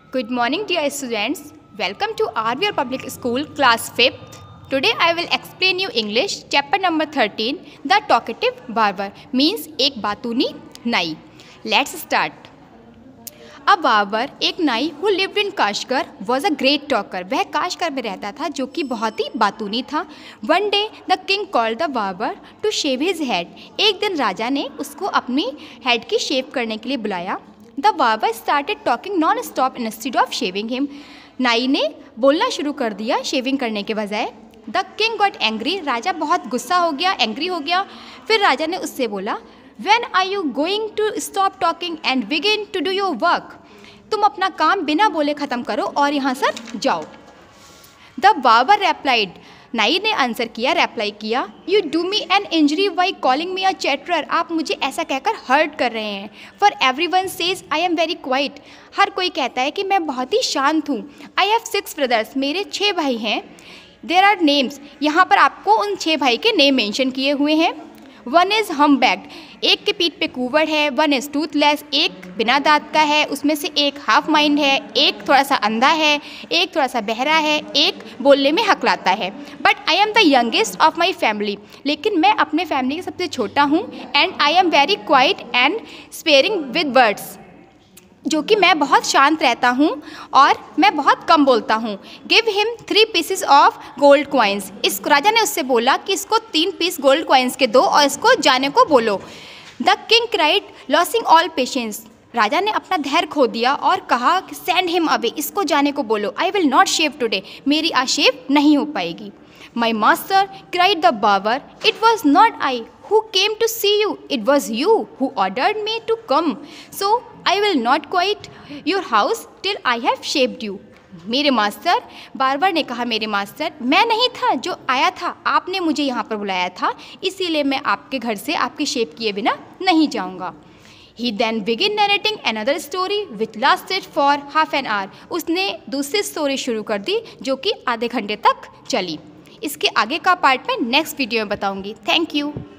Good morning, dear students. Welcome to RVR Public School, class 5th. Today I will explain you English, chapter number 13, The Talkative Barber, means एक बातूनी नाई. Let's start. A barber, एक नाई who lived in Kashgar, was a great talker. वह Kashgar में रहता था जो कि बहुत ही बातूनी था. One day the king called the barber to shave his head. एक दिन राजा ने उसको अपनी हेड की शेव करने के लिए बुलाया. The barber started talking non-stop instead of shaving him. नाई ने बोलना शुरू कर दिया शेविंग करने के बजाय. The king got angry. राजा बहुत गुस्सा हो गया, एंग्री हो गया. फिर राजा ने उससे बोला, When are you going to stop talking and begin to do your work? तुम अपना काम बिना बोले ख़त्म करो और यहाँ से जाओ. The barber replied. नाई ने आंसर किया, रेप्लाई किया, You do me an injury by calling me a chatterer. आप मुझे ऐसा कहकर हर्ट कर रहे हैं. For everyone says I am very quiet. हर कोई कहता है कि मैं बहुत ही शांत हूँ. I have 6 brothers. मेरे 6 भाई हैं. There are names. यहाँ पर आपको उन 6 भाई के नेम मेंशन किए हुए हैं. One is humpbacked. एक के पीठ पे कुंवड़ है. One is toothless. एक बिना दांत का है. उसमें से एक हाफ माइंड है, एक थोड़ा सा अंधा है, एक थोड़ा सा बहरा है, एक बोलने में हकलाता है. But I am the youngest of my family. लेकिन मैं अपने फैमिली के सबसे छोटा हूँ. And I am very quite and sparing with words. जो कि मैं बहुत शांत रहता हूँ और मैं बहुत कम बोलता हूँ. Give him 3 pieces of gold coins. इस राजा ने उससे बोला कि इसको 3 पीस गोल्ड कॉइन्स के दो और इसको जाने को बोलो. The king cried, losing all patience. राजा ने अपना धैर्य खो दिया और कहा कि सेंड हिम अवे. इसको जाने को बोलो. I will not shave today. मेरी आज शेव नहीं हो पाएगी. My master, cried the barber. It was not I who came to see you. It was you who ordered me to come. So I will not quit your house till I have shaved you. मेरे मास्टर, barber ने कहा, मेरे master, मैं नहीं था जो आया था, आपने मुझे यहाँ पर बुलाया था, इसीलिए मैं आपके घर से आपकी शेव किए बिना नहीं जाऊँगा. He then began narrating another story which lasted for half an hour. उसने दूसरी स्टोरी शुरू कर दी जो कि आधे घंटे तक चली. इसके आगे का पार्ट मैं नेक्स्ट वीडियो में बताऊँगी. Thank you.